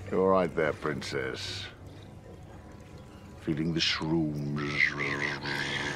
You all right there, princess? Feeling the shrooms?